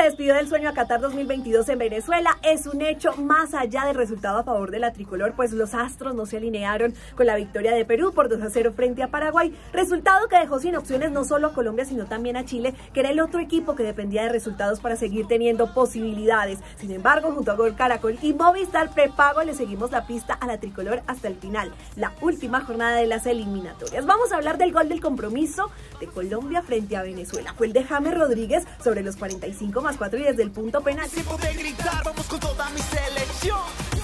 despidió del sueño a Qatar 2022 en Venezuela. Es un hecho más allá del resultado a favor de la tricolor, pues los astros no se alinearon con la victoria de Perú por 2-0 frente a Paraguay, resultado que dejó sin opciones no solo a Colombia sino también a Chile, que era el otro equipo que dependía de resultados para seguir teniendo posibilidades. Sin embargo, junto a Gol Caracol y Movistar Prepago le seguimos la pista a la tricolor hasta el final, la última jornada de las eliminatorias. Vamos a hablar del gol del compromiso de Colombia frente a Venezuela. Fue el de James Rodríguez sobre los 45+4 y desde el punto penal. Tiempo de gritar, vamos con toda mi selección.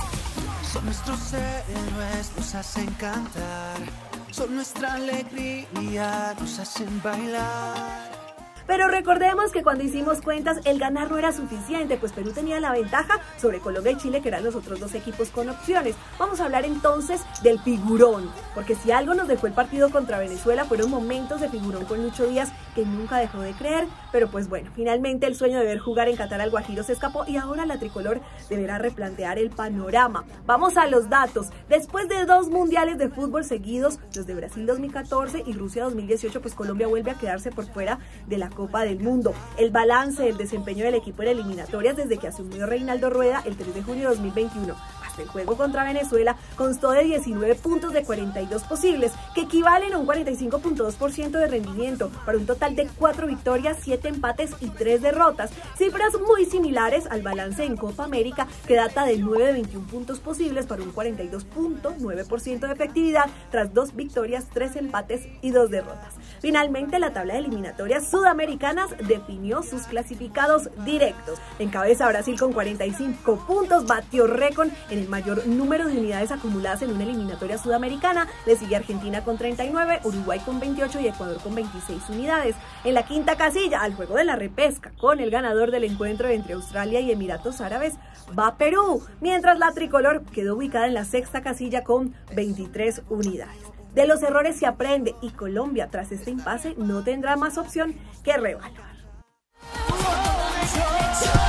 Son nuestros héroes, nos hacen cantar. Son nuestra alegría, nos hacen bailar. Pero recordemos que cuando hicimos cuentas el ganar no era suficiente, pues Perú tenía la ventaja sobre Colombia y Chile, que eran los otros dos equipos con opciones. Vamos a hablar entonces del figurón, porque si algo nos dejó el partido contra Venezuela fueron momentos de figurón con Lucho Díaz, que nunca dejó de creer. Pero pues bueno, finalmente el sueño de ver jugar en Qatar al Guajiro se escapó y ahora la tricolor deberá replantear el panorama. Vamos a los datos. Después de 2 mundiales de fútbol seguidos, los de Brasil 2014 y Rusia 2018, pues Colombia vuelve a quedarse por fuera de la Copa del Mundo. El balance del desempeño del equipo en eliminatorias desde que asumió Reinaldo Rueda el 3 de junio de 2021 hasta el juego contra Venezuela constó de 19 puntos de 42 posibles, que equivalen a un 45.2% de rendimiento, para un total de 4 victorias, 7 empates y 3 derrotas, cifras muy similares al balance en Copa América, que data de 9 de 21 puntos posibles para un 42.9% de efectividad, tras 2 victorias, 3 empates y 2 derrotas. Finalmente, la tabla de eliminatorias sudamericanas definió sus clasificados directos. Encabeza Brasil con 45 puntos, batió récord en el mayor número de unidades acumuladas en una eliminatoria sudamericana. Le sigue Argentina con 39, Uruguay con 28 y Ecuador con 26 unidades. En la quinta casilla, al juego de la repesca, con el ganador del encuentro entre Australia y Emiratos Árabes, va Perú, mientras la tricolor quedó ubicada en la sexta casilla con 23 unidades. De los errores se aprende y Colombia, tras este impasse, no tendrá más opción que reevaluar.